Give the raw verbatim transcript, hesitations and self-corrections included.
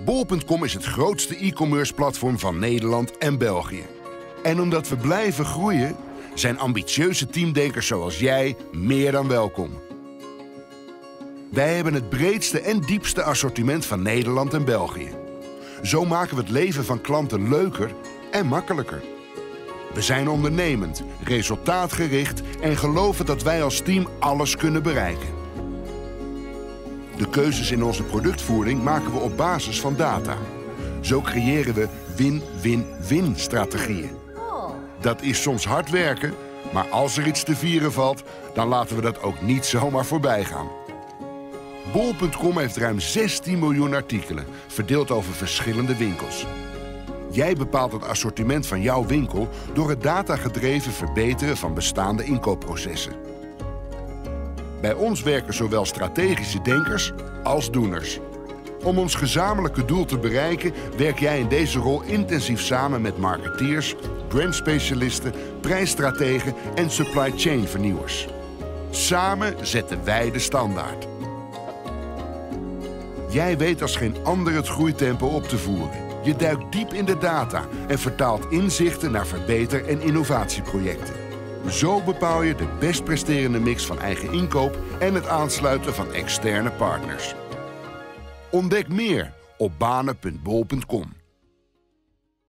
bol punt com is het grootste e-commerce platform van Nederland en België. En omdat we blijven groeien, zijn ambitieuze teamdenkers zoals jij meer dan welkom. Wij hebben het breedste en diepste assortiment van Nederland en België. Zo maken we het leven van klanten leuker en makkelijker. We zijn ondernemend, resultaatgericht en geloven dat wij als team alles kunnen bereiken. De keuzes in onze productvoering maken we op basis van data. Zo creëren we win-win-win strategieën. Dat is soms hard werken, maar als er iets te vieren valt, dan laten we dat ook niet zomaar voorbij gaan. bol punt com heeft ruim zestien miljoen artikelen, verdeeld over verschillende winkels. Jij bepaalt het assortiment van jouw winkel door het datagedreven verbeteren van bestaande inkoopprocessen. Bij ons werken zowel strategische denkers als doeners. Om ons gezamenlijke doel te bereiken, werk jij in deze rol intensief samen met marketeers, brandspecialisten, prijsstrategen en supply chain vernieuwers. Samen zetten wij de standaard. Jij weet als geen ander het groeitempo op te voeren. Je duikt diep in de data en vertaalt inzichten naar verbeter- en innovatieprojecten. Zo bepaal je de best presterende mix van eigen inkoop en het aansluiten van externe partners. Ontdek meer op banen punt bol punt com.